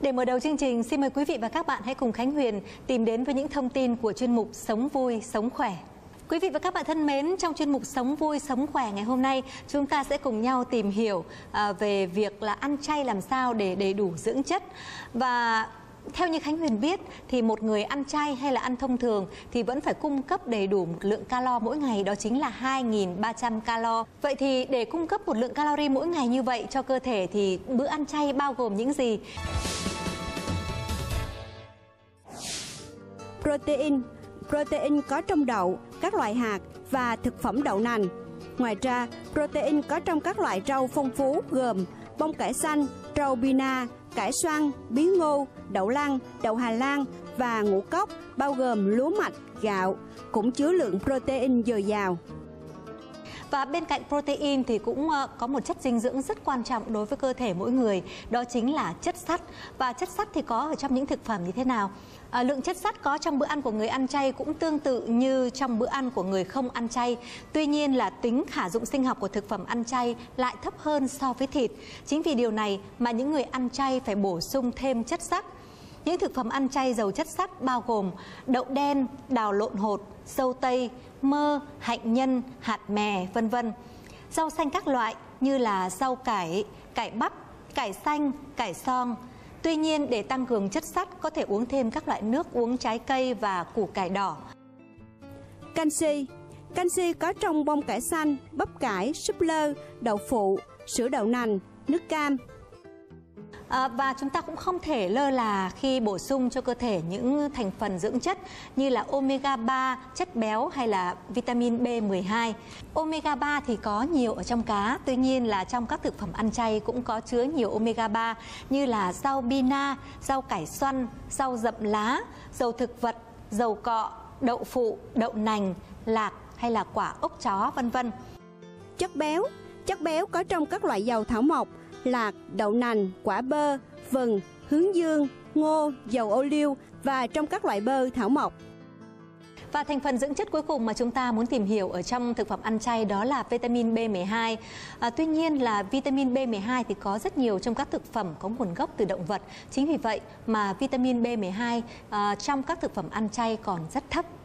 Để mở đầu chương trình, xin mời quý vị và các bạn hãy cùng Khánh Huyền tìm đến với những thông tin của chuyên mục Sống vui, sống khỏe. Quý vị và các bạn thân mến, trong chuyên mục Sống vui, sống khỏe ngày hôm nay, chúng ta sẽ cùng nhau tìm hiểu về việc là ăn chay làm sao để đầy đủ dưỡng chất. Và theo như Khánh Huyền biết thì một người ăn chay hay là ăn thông thường thì vẫn phải cung cấp đầy đủ một lượng calo mỗi ngày, đó chính là 2.300 calo. Vậy thì để cung cấp một lượng calorie mỗi ngày như vậy cho cơ thể thì bữa ăn chay bao gồm những gì? Protein có trong đậu, các loại hạt và thực phẩm đậu nành. Ngoài ra, protein có trong các loại rau phong phú gồm bông cải xanh, rau bina, cải xoăn, bí ngô, đậu lăng, đậu Hà Lan và ngũ cốc bao gồm lúa mạch, gạo cũng chứa lượng protein dồi dào. Và bên cạnh protein thì cũng có một chất dinh dưỡng rất quan trọng đối với cơ thể mỗi người, đó chính là chất sắt. Và chất sắt thì có ở trong những thực phẩm như thế nào? Lượng chất sắt có trong bữa ăn của người ăn chay cũng tương tự như trong bữa ăn của người không ăn chay. Tuy nhiên là tính khả dụng sinh học của thực phẩm ăn chay lại thấp hơn so với thịt. Chính vì điều này mà những người ăn chay phải bổ sung thêm chất sắt. Những thực phẩm ăn chay giàu chất sắt bao gồm đậu đen, đào lộn hột, dâu tây, mơ, hạnh nhân, hạt mè, vân vân. Rau xanh các loại như là rau cải, cải bắp, cải xanh, cải xoong. Tuy nhiên để tăng cường chất sắt có thể uống thêm các loại nước uống trái cây và củ cải đỏ. Canxi có trong bông cải xanh, bắp cải, súp lơ, đậu phụ, sữa đậu nành, nước cam. Và chúng ta cũng không thể lơ là khi bổ sung cho cơ thể những thành phần dưỡng chất như là omega 3, chất béo hay là vitamin B12. Omega 3 thì có nhiều ở trong cá, tuy nhiên là trong các thực phẩm ăn chay cũng có chứa nhiều omega 3 như là rau bina, rau cải xoăn, rau rậm lá, dầu thực vật, dầu cọ, đậu phụ, đậu nành, lạc hay là quả ốc chó, vân vân. Chất béo có trong các loại dầu thảo mộc, lạc, đậu nành, quả bơ, vừng, hướng dương, ngô, dầu ô liu và trong các loại bơ thảo mộc. Và thành phần dưỡng chất cuối cùng mà chúng ta muốn tìm hiểu ở trong thực phẩm ăn chay đó là vitamin B12. Tuy nhiên là vitamin B12 thì có rất nhiều trong các thực phẩm có nguồn gốc từ động vật. Chính vì vậy mà vitamin B12 trong các thực phẩm ăn chay còn rất thấp.